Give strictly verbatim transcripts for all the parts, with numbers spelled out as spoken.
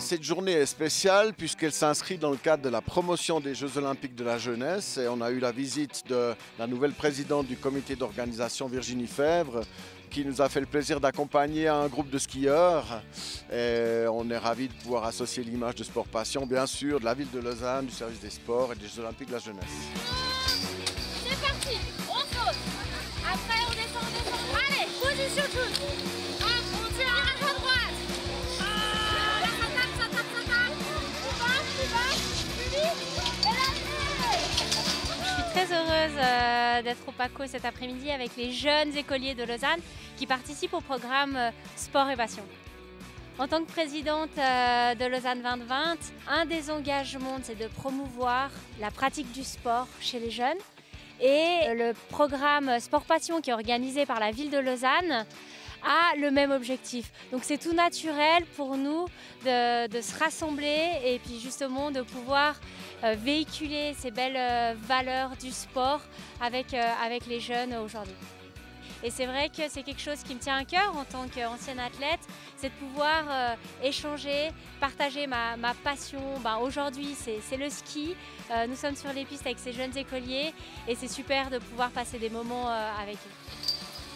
Cette journée est spéciale puisqu'elle s'inscrit dans le cadre de la promotion des Jeux Olympiques de la jeunesse et on a eu la visite de la nouvelle présidente du comité d'organisation, Virginie Fèvre, qui nous a fait le plaisir d'accompagner un groupe de skieurs. Et on est ravis de pouvoir associer l'image de Sport Passion, bien sûr, de la ville de Lausanne, du service des sports et des Jeux Olympiques de la jeunesse. C'est parti, on saute. Après on descend, on descend. Allez, position toute. Hop, on tire à droite. Ah, ça tape, ça tape, ça tape. Plus bas, plus bas, plus vite. Et là, Je suis très heureuse euh, d'être au PACO cet après-midi avec les jeunes écoliers de Lausanne qui participent au programme euh, Sport et Passion. En tant que présidente euh, de Lausanne vingt vingt, un des engagements, c'est de promouvoir la pratique du sport chez les jeunes. Et le programme Sport Passion qui est organisé par la ville de Lausanne a le même objectif. Donc c'est tout naturel pour nous de, de se rassembler et puis justement de pouvoir euh, véhiculer ces belles euh, valeurs du sport avec, euh, avec les jeunes aujourd'hui. Et c'est vrai que c'est quelque chose qui me tient à cœur en tant qu'ancienne athlète, c'est de pouvoir euh, échanger, partager ma, ma passion. Ben, aujourd'hui, c'est le ski. Euh, nous sommes sur les pistes avec ces jeunes écoliers et c'est super de pouvoir passer des moments euh, avec eux.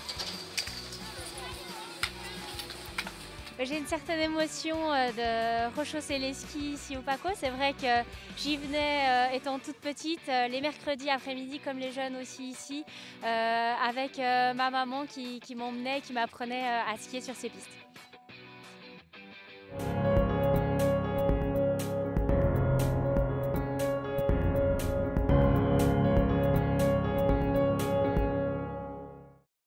J'ai une certaine émotion de rechausser les skis ici au PACO. C'est vrai que j'y venais euh, étant toute petite, euh, les mercredis après-midi comme les jeunes aussi ici, euh, avec euh, ma maman qui, qui m'emmenait, qui m'apprenait euh, à skier sur ces pistes.